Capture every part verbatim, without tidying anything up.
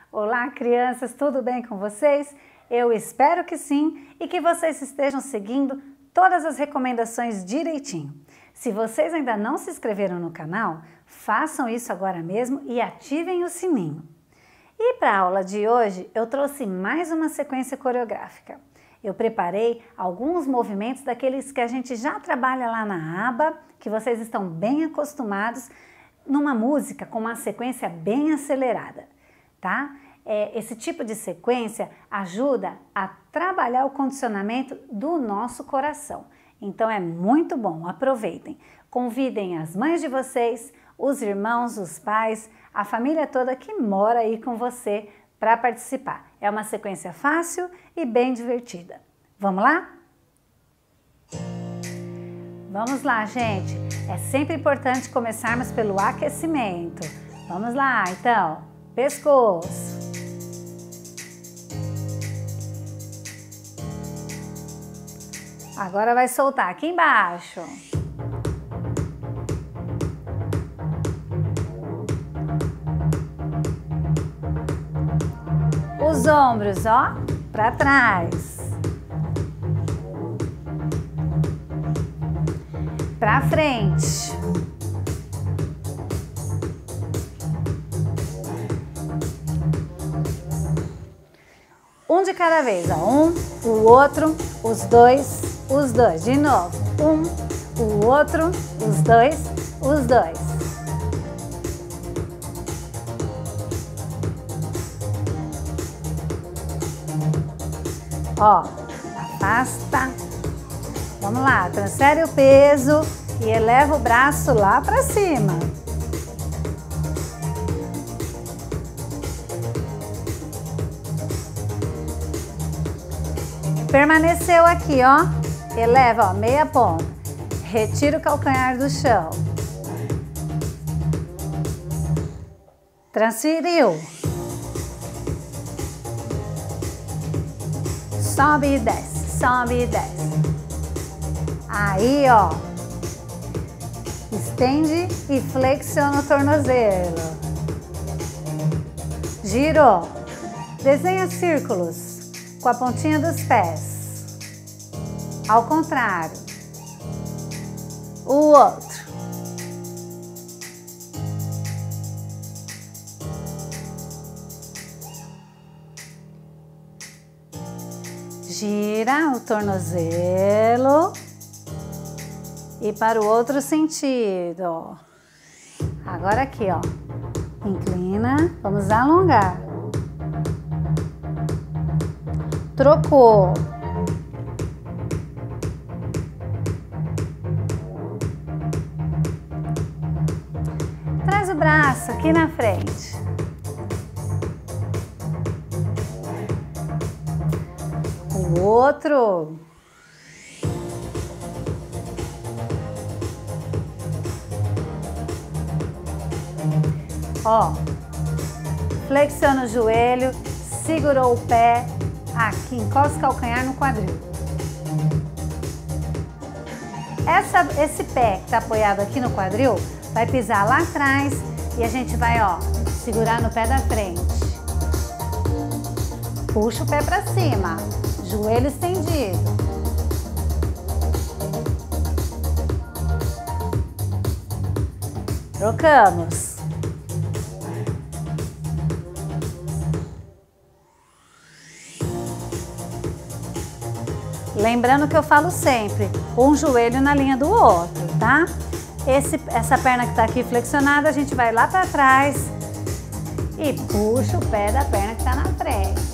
Olá, crianças, tudo bem com vocês? Eu espero que sim e que vocês estejam seguindo todas as recomendações direitinho. Se vocês ainda não se inscreveram no canal, façam isso agora mesmo e ativem o sininho. E para a aula de hoje, eu trouxe mais uma sequência coreográfica. Eu preparei alguns movimentos daqueles que a gente já trabalha lá na aba, que vocês estão bem acostumados, numa música com uma sequência bem acelerada, tá? É, esse tipo de sequência ajuda a trabalhar o condicionamento do nosso coração. Então é muito bom, aproveitem. Convidem as mães de vocês, os irmãos, os pais, a família toda que mora aí com você para participar. É uma sequência fácil e bem divertida. Vamos lá? Vamos lá, gente. É sempre importante começarmos pelo aquecimento. Vamos lá, então. Pescoço. Agora vai soltar aqui embaixo. Os ombros, ó, para trás. Para frente. Um de cada vez, ó. Um, o outro, os dois, os dois. De novo. Um, o outro, os dois, os dois. Ó, afasta. Vamos lá, transfere o peso e eleva o braço lá para cima. Permaneceu aqui, ó. Eleva, ó, meia ponta. Retira o calcanhar do chão. Transferiu. Sobe e desce, sobe e desce. Aí, ó. Estende e flexiona o tornozelo. Girou. Desenha círculos com a pontinha dos pés. Ao contrário. O outro. Gira o tornozelo e para o outro sentido. Agora aqui, ó. Inclina, vamos alongar. Trocou. Traz o braço aqui na frente. O outro. Ó, flexiona o joelho, segurou o pé, aqui, encosta o calcanhar no quadril. Essa, esse pé que está apoiado aqui no quadril, vai pisar lá atrás e a gente vai, ó, segurar no pé da frente. Puxa o pé para cima. Joelho estendido. Trocamos. Lembrando que eu falo sempre, um joelho na linha do outro, tá? Esse, essa perna que tá aqui flexionada, a gente vai lá para trás e puxa o pé da perna que tá na frente.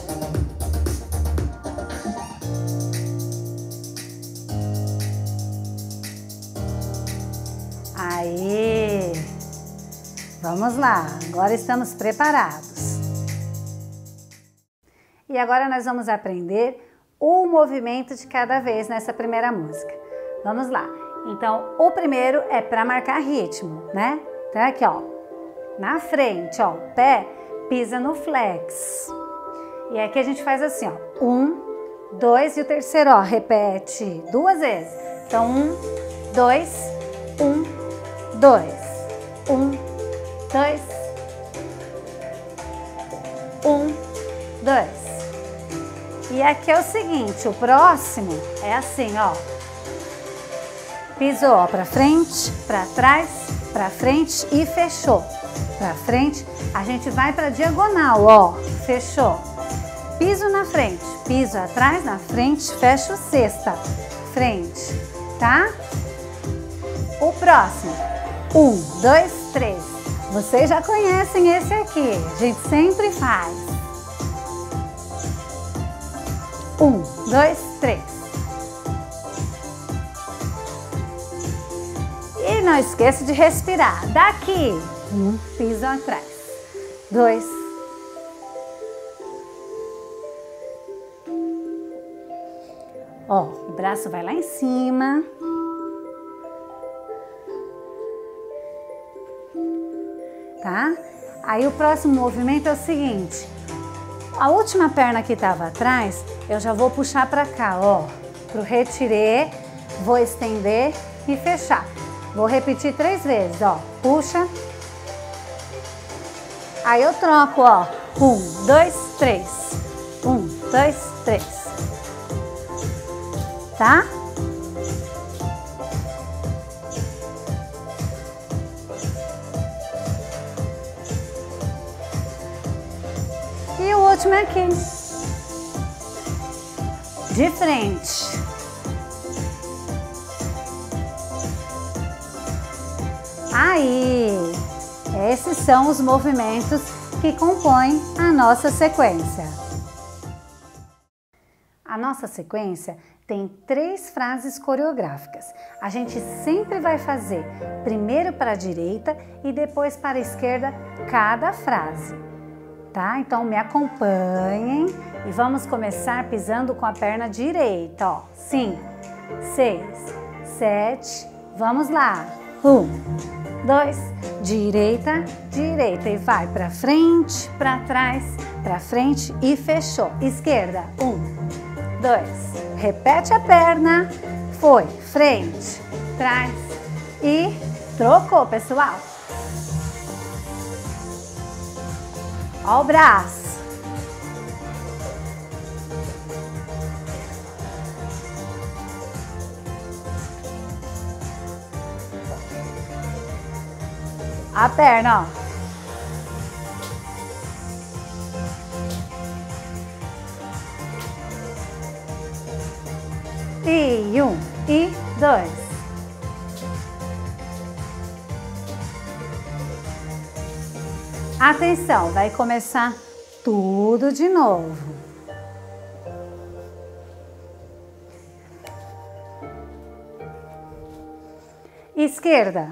Aí, vamos lá, agora estamos preparados. E agora nós vamos aprender o movimento de cada vez nessa primeira música. Vamos lá. Então, o primeiro é para marcar ritmo, né? Então, aqui, ó, na frente, ó, o pé pisa no flex. E aqui a gente faz assim, ó, um, dois e o terceiro, ó, repete duas vezes. Então, um, dois, um, dois, um, dois. Um, dois. E aqui é o seguinte, o próximo é assim, ó. Pisou, ó, pra frente, pra trás, pra frente e fechou. Pra frente, a gente vai pra diagonal, ó, fechou. Piso na frente, piso atrás, na frente, fecha o sexta, frente, tá? O próximo, um, dois, três. Vocês já conhecem esse aqui, a gente sempre faz. Um, dois, três. E não esqueça de respirar. Daqui, um, piso atrás. Dois. Ó, o braço vai lá em cima. Tá? Aí o próximo movimento é o seguinte. A última perna que estava atrás, eu já vou puxar para cá, ó. Pro retiré, vou estender e fechar. Vou repetir três vezes, ó. Puxa. Aí eu troco, ó. Um, dois, três. Um, dois, três. Tá? E o último é aqui. De frente. Aí, esses são os movimentos que compõem a nossa sequência. A nossa sequência tem três frases coreográficas. A gente sempre vai fazer primeiro para a direita e depois para a esquerda cada frase, tá? Então me acompanhem e vamos começar pisando com a perna direita, ó. Cinco, seis, sete, vamos lá. Um, dois, direita, direita e vai para frente, para trás, para frente e fechou. Esquerda, um, dois, repete a perna, foi, frente, trás e trocou, pessoal. Ó o braço. A perna, ó. E um, e dois. Atenção, vai começar tudo de novo. Esquerda.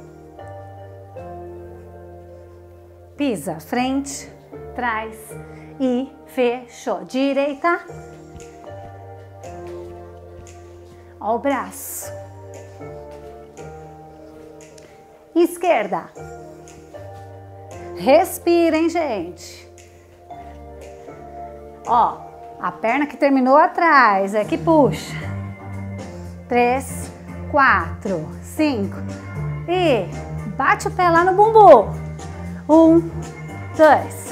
Pisa, frente, trás e fechou. Direita. Ó o braço. Esquerda. Respirem, gente. Ó, a perna que terminou atrás é que puxa. Três, quatro, cinco. E bate o pé lá no bumbum. Um, dois.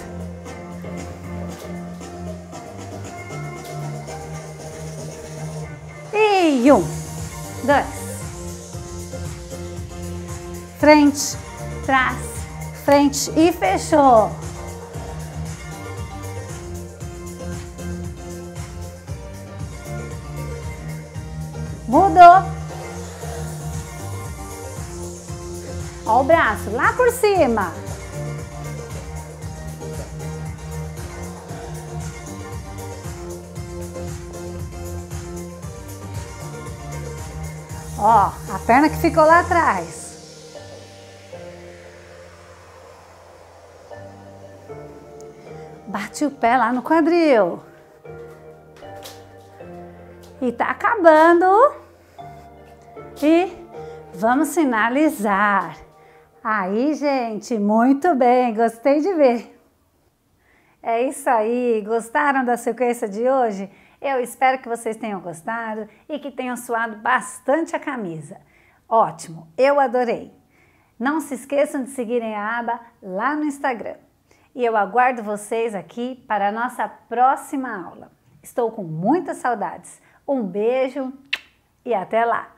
E um, dois. Frente, trás, frente e fechou. Mudou. Ó o braço lá por cima. Ó, a perna que ficou lá atrás. Bate o pé lá no quadril. E tá acabando. E vamos finalizar. Aí, gente, muito bem, gostei de ver. É isso aí, gostaram da sequência de hoje? Eu espero que vocês tenham gostado e que tenham suado bastante a camisa. Ótimo, eu adorei. Não se esqueçam de seguirem a aba lá no Instagram. e eu aguardo vocês aqui para a nossa próxima aula. Estou com muitas saudades. Um beijo e até lá!